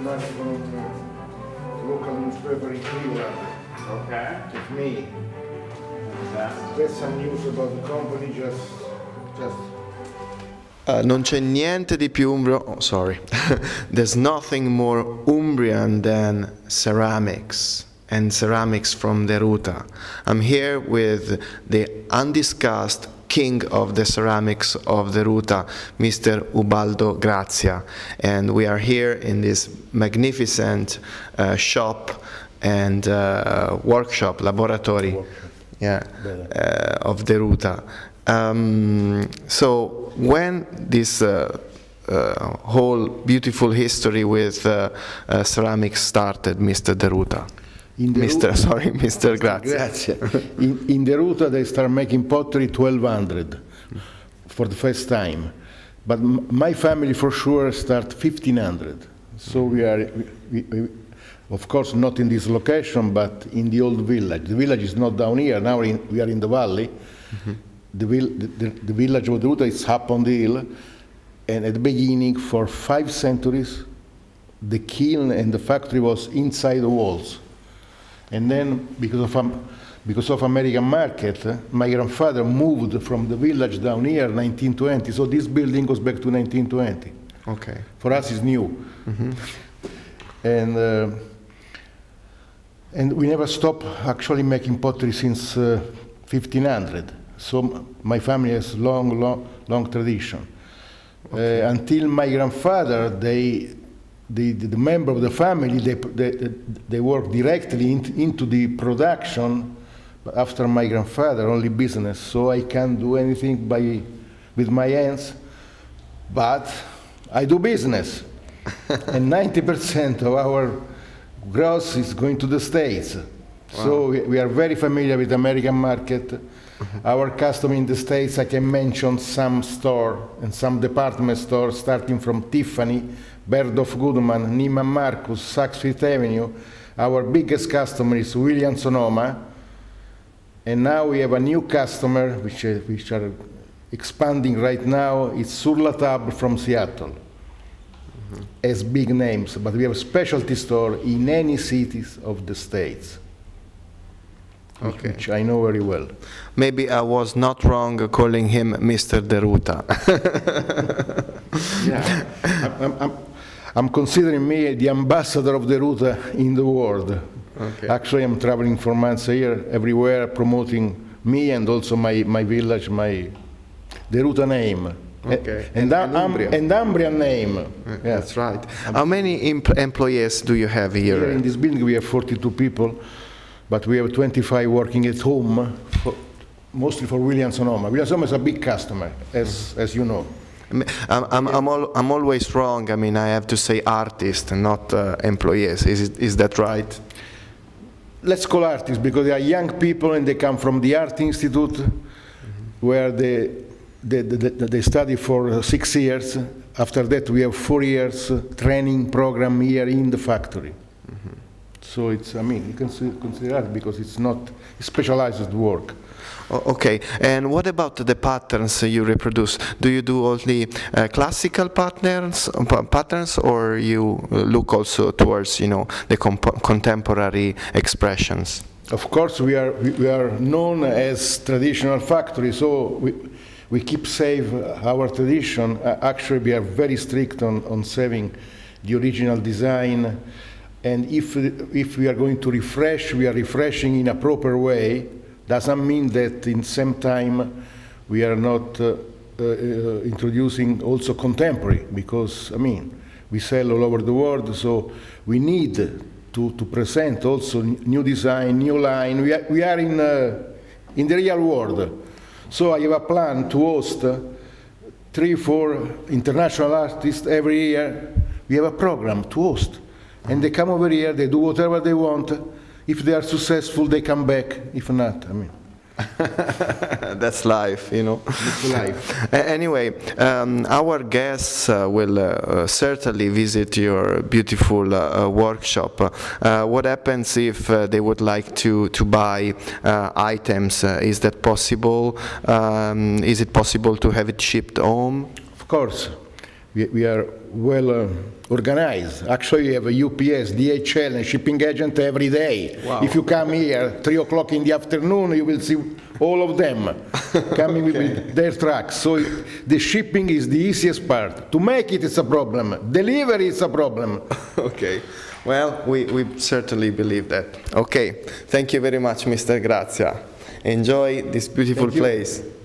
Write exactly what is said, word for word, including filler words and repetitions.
much from uh, local newspaper in Cleveland. Okay. It's me. Fantastic. There's some news about the company, just, just. Uh, non c'è niente di più umbro, oh, sorry. There's nothing more Umbrian than ceramics and ceramics from Deruta. I'm here with the undiscussed king of the ceramics of Deruta, Mister Ubaldo Grazia, and we are here in this magnificent uh, shop and uh, workshop, laboratory, workshop. yeah, uh, of Deruta. Um, so when this uh, uh, whole beautiful history with uh, uh, ceramics started, Mister Deruta? In the Mister Ruta, sorry, Mister Grazia. Grazia. In, in Deruta they start making pottery twelve hundred for the first time, but m my family for sure start fifteen hundred. So we are, we, we, of course, not in this location, but in the old village. The village is not down here. Now in, we are in the valley. Mm-hmm. The, the, the village of Deruta is up on the hill, and at the beginning, for five centuries, the kiln and the factory was inside the walls. And then, because of, um, because of American market, uh, my grandfather moved from the village down here in nineteen twenty, so this building goes back to nineteen twenty. Okay. For us, it's new. Mm-hmm. And, uh, and we never stopped actually making pottery since uh, fifteen hundred. So my family has long, long, long tradition. Okay. Uh, until my grandfather, they, the, the, the member of the family, they, they, they work directly in, into the production. But after my grandfather, only business. So I can't do anything by, with my hands. But I do business. And ninety percent of our gross is going to the States. Wow. So we, we are very familiar with the American market. Our customer in the States, I can mention some store and some department stores, starting from Tiffany, Bergdorf Goodman, Neiman Marcus, Saks Fifth Avenue. Our biggest customer is Williams Sonoma. And now we have a new customer, which, uh, which are expanding right now. It's Sur La Table from Seattle. Mm-hmm. As big names, but we have a specialty store in any cities of the States. Okay. Which I know very well. Maybe I was not wrong calling him Mister Deruta. Yeah, I'm, I'm, I'm considering me the ambassador of Deruta in the world. Okay. Actually, I'm traveling for months a year, everywhere, promoting me and also my, my village, my Deruta name. Okay. And, and, and, Umbrian. and Umbrian name. Yeah, yeah. That's right. How many em employees do you have here? Here in this building we have forty-two people. But we have twenty-five working at home, for, mostly for Williams Sonoma. Williams Sonoma is a big customer, as, as you know. I'm, I'm, I'm, al I'm always wrong. I mean, I have to say artists, not uh, employees. Is, it, is that right? Let's call artists, because they are young people and they come from the Art Institute, mm-hmm. where they, they, they, they study for six years. After that, we have four years training program here in the factory. So it's, I mean, you can consider that because it's not specialized work. Okay, and what about the patterns you reproduce? Do you do only uh, classical patterns, patterns, or you look also towards, you know, the contemporary expressions? Of course, we are we are known as traditional factory, so we we keep safe our tradition. Uh, actually, we are very strict on on saving the original design. And if, if we are going to refresh, we are refreshing in a proper way. Doesn't mean that in the same time we are not uh, uh, introducing also contemporary, because, I mean, we sell all over the world, so we need to, to present also new design, new line. We are, we are in, uh, in the real world. So I have a plan to host uh, three, four international artists every year. We have a program to host. And they come over here, they do whatever they want. If they are successful, they come back. If not, I mean. That's life, you know. That's life. Anyway, um, our guests uh, will uh, certainly visit your beautiful uh, workshop. Uh, what happens if uh, they would like to, to buy uh, items? Uh, is that possible? Um, is it possible to have it shipped home? Of course. we, we are well uh, organized. Actually, we have a U P S, D H L, and shipping agent every day. Wow. If you come here three o'clock in the afternoon, you will see all of them coming Okay. with their trucks. So the shipping is the easiest part. To make it is a problem. Delivery is a problem. Okay. Well, we, we certainly believe that. Okay. Thank you very much, Mister Grazia. Enjoy this beautiful Thank you. place.